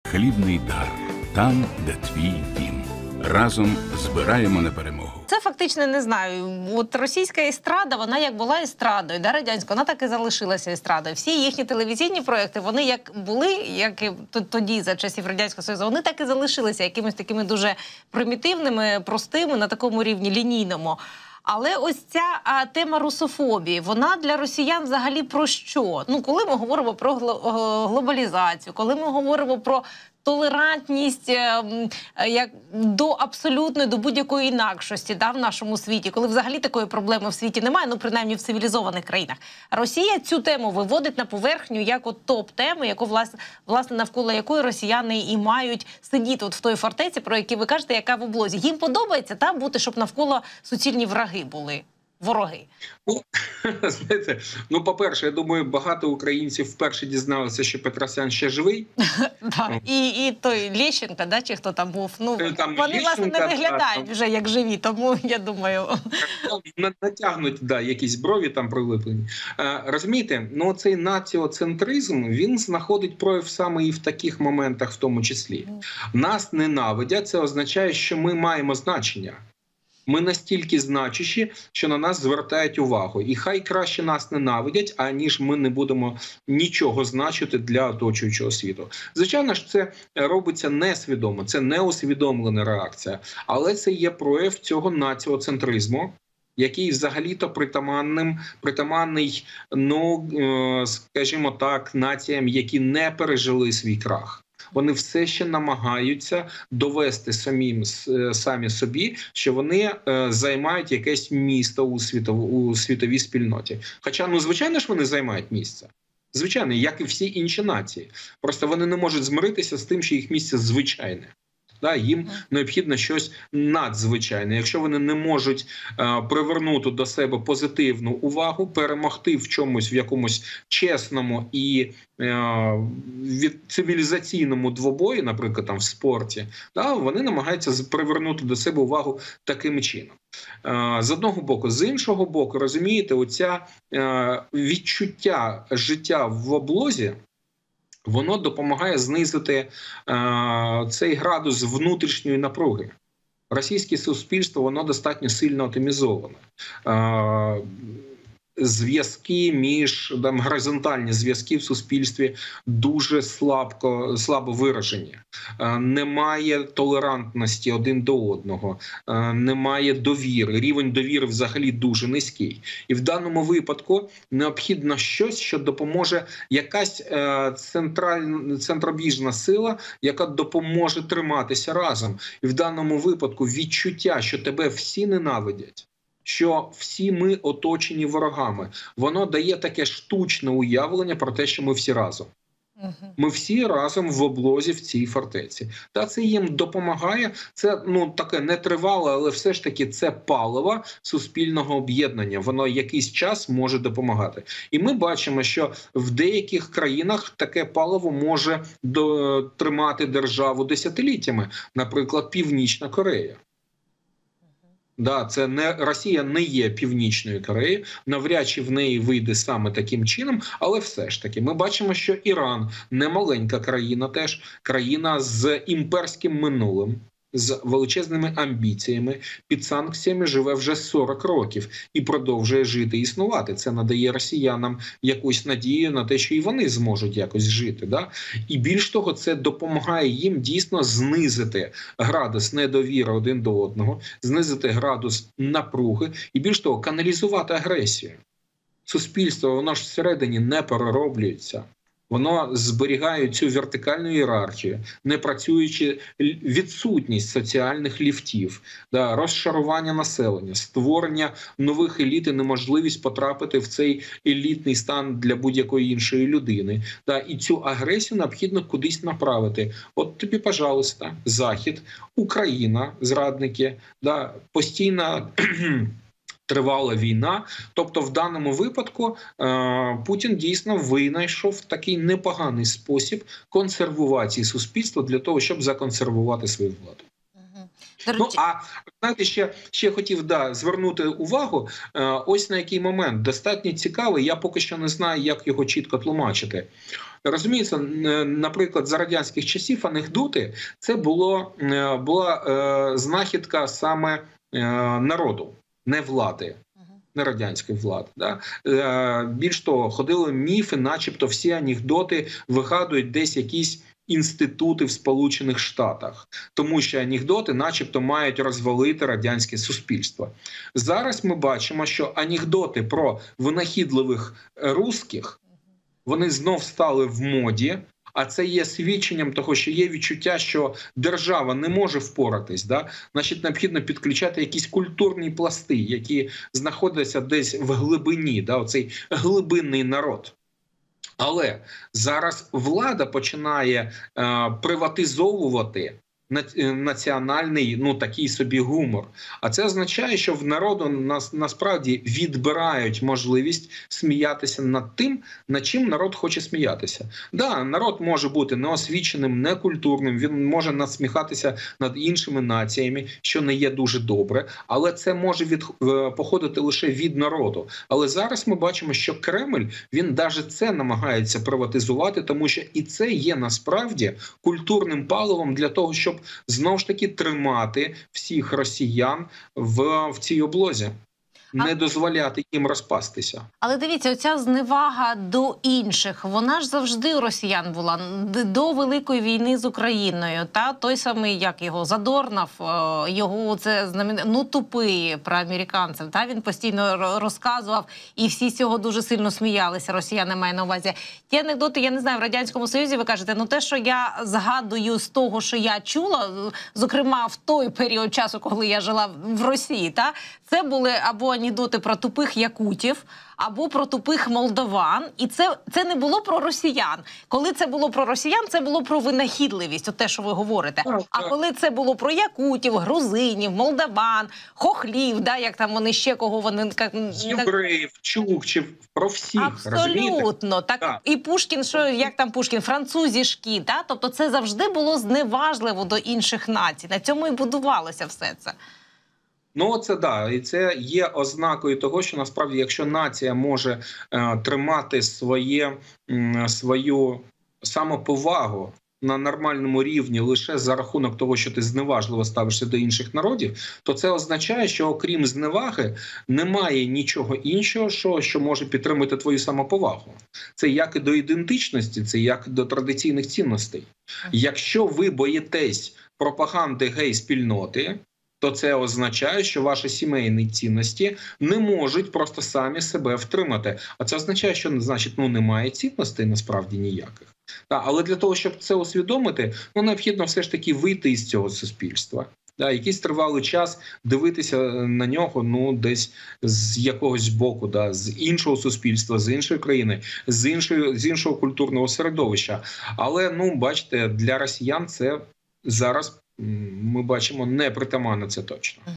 Хлібний дар. Там, де твій дім. Разом збираємо на перемогу. Це фактично, не знаю, от російська естрада, вона як була естрадою, да, радянська, вона так і залишилася естрадою. Всі їхні телевізійні проекти, вони як були, як і тоді, за часів Радянського Союзу, вони так і залишилися якимись такими дуже примітивними, простими, на такому рівні лінійному. Але ось ця тема русофобії, вона для росіян взагалі про що? Ну, коли ми говоримо про глобалізацію, коли ми говоримо про толерантність як до абсолютної, до будь-якої інакшості, да, в нашому світі, коли взагалі такої проблеми в світі немає, ну, принаймні в цивілізованих країнах. Росія цю тему виводить на поверхню як от топ-тему, яку, власне, навколо якої росіяни і мають сидіти от в той фортеці, про які ви кажете, яка в облозі. Їм подобається там бути, щоб навколо суцільні враги були. Вороги. Ну, знаєте, ну, по-перше, я думаю, багато українців вперше дізналися, що Петросян ще живий. І той Лещенко, да, чи хто там був, ну, вони, власне, не Лещенко, виглядають вже як живі, тому, я думаю... Натягнуть, да, якісь брові там прилиплені. Розумієте, ну, цей націоцентризм, він знаходить прояв саме і в таких моментах в тому числі. Нас ненавидять, це означає, що ми маємо значення. Ми настільки значущі, що на нас звертають увагу. І хай краще нас ненавидять, аніж ми не будемо нічого значити для оточуючого світу. Звичайно ж, це робиться несвідомо, це неусвідомлена реакція. Але це є прояв цього націоцентризму, який взагалі-то притаманний, ну, скажімо так, націям, які не пережили свій крах. Вони все ще намагаються довести самі собі, що вони займають якесь місце у світовій спільноті. Хоча, ну, звичайно ж, вони займають місце. Звичайно, як і всі інші нації. Просто вони не можуть змиритися з тим, що їх місце звичайне. Да, їм необхідно щось надзвичайне. Якщо вони не можуть привернути до себе позитивну увагу, перемогти в чомусь, в якомусь чесному і цивілізаційному двобої, наприклад, там в спорті, да, вони намагаються привернути до себе увагу таким чином. З одного боку. З іншого боку, розумієте, оця відчуття життя в облозі, воно допомагає знизити цей градус внутрішньої напруги. Російське суспільство, воно достатньо сильно атомізоване. Зв'язки горизонтальні зв'язки в суспільстві дуже слабо виражені. Немає толерантності один до одного, немає довіри. Рівень довіри взагалі дуже низький. І в даному випадку необхідно щось, що допоможе, якась центробіжна сила, яка допоможе триматися разом. І в даному випадку відчуття, що тебе всі ненавидять, що всі ми оточені ворогами. Воно дає таке штучне уявлення про те, що ми всі разом. Ми всі разом в облозі в цій фортеці. Та це їм допомагає. Це, ну, таке нетривале, але все ж таки це паливо суспільного об'єднання. Воно якийсь час може допомагати. І ми бачимо, що в деяких країнах таке паливо може тримати державу десятиліттями. Наприклад, Північна Корея. Да, це не Росія не є Північною Кореєю, навряд чи в неї вийде саме таким чином, але все ж таки ми бачимо, що Іран не маленька країна, теж країна з імперським минулим, з величезними амбіціями, під санкціями живе вже 40 років і продовжує жити і існувати. Це надає росіянам якусь надію на те, що і вони зможуть якось жити. Да? І більш того, це допомагає їм дійсно знизити градус недовіри один до одного, знизити градус напруги і більш того, каналізувати агресію. Суспільство, воно ж всередині не перероблюється. Воно зберігає цю вертикальну ієрархію, не працюючи відсутність соціальних ліфтів, да, розшарування населення, створення нових еліт і неможливість потрапити в цей елітний стан для будь-якої іншої людини. Да, і цю агресію необхідно кудись направити. От тобі, пожалуйста, Захід, Україна, зрадники, да, постійна тривала війна. Тобто в даному випадку Путін дійсно винайшов такий непоганий спосіб консервації суспільства для того, щоб законсервувати свою владу. До Ну, речі, а знаєте, ще хотів звернути увагу, ось на який момент достатньо цікавий, я поки що не знаю, як його чітко тлумачити. Розуміється, наприклад, за радянських часів анекдоти – це була знахідка саме народу, не влади. Не радянської влади. Да? Більш того, ходили міфи, начебто всі анекдоти вигадують десь якісь інститути в Сполучених Штатах, тому що анекдоти начебто мають розвалити радянське суспільство. Зараз ми бачимо, що анекдоти про винахідливих русських, вони знов стали в моді, а це є свідченням того, що є відчуття, що держава не може впоратись. Да? Значить, необхідно підключати якісь культурні пласти, які знаходяться десь в глибині, да? Оцей глибинний народ. Але зараз влада починає приватизовувати національний, такий собі гумор. А це означає, що в народу насправді відбирають можливість сміятися над тим, над чим народ хоче сміятися. Да, народ може бути неосвіченим, некультурним, він може насміхатися над іншими націями, що не є дуже добре, але це може походити лише від народу. Але зараз ми бачимо, що Кремль, він навіть це намагається приватизувати, тому що і це є насправді культурним паливом для того, щоб знову ж таки тримати всіх росіян в цій облозі. Не дозволяти їм розпастися. Але дивіться, оця зневага до інших, вона ж завжди у росіян була. До Великої війни з Україною. Та той самий, як його, Задорнов, його це тупий про американців. Та він постійно розказував, і всі з цього дуже сильно сміялися, росіяни має на увазі. Ті анекдоти, я не знаю, в Радянському Союзі, ви кажете, те, що я згадую з того, що я чула, зокрема в той період часу, коли я жила в Росії, та, це були або анекдоти про тупих якутів, або про тупих молдован. І це не було про росіян. Коли це було про росіян, це було про винахідливість, те, що ви говорите. А коли це було про якутів, грузинів, молдаван, хохлів, як там вони ще кого вони... Євреїв, чукчів, про всіх, абсолютно. Так. І Пушкін, як там Пушкін, французішки, тобто це завжди було зневажливо до інших націй. На цьому і будувалося все це. І це є ознакою того, що насправді, якщо нація може тримати свою самоповагу на нормальному рівні лише за рахунок того, що ти зневажливо ставишся до інших народів, то це означає, що окрім зневаги немає нічого іншого, що може підтримати твою самоповагу. Це як і до ідентичності, це як і до традиційних цінностей. Якщо ви боїтесь пропаганди гей-спільноти, то це означає, що ваші сімейні цінності не можуть просто самі себе втримати. А це означає, що немає цінностей насправді ніяких. Але для того, щоб це усвідомити, необхідно все ж таки вийти із цього суспільства. Якийсь тривалий час дивитися на нього десь з якогось боку, з іншого суспільства, з іншої країни, з іншого культурного середовища. Але, бачите, для росіян це зараз, ми бачимо, непритаманно, це точно.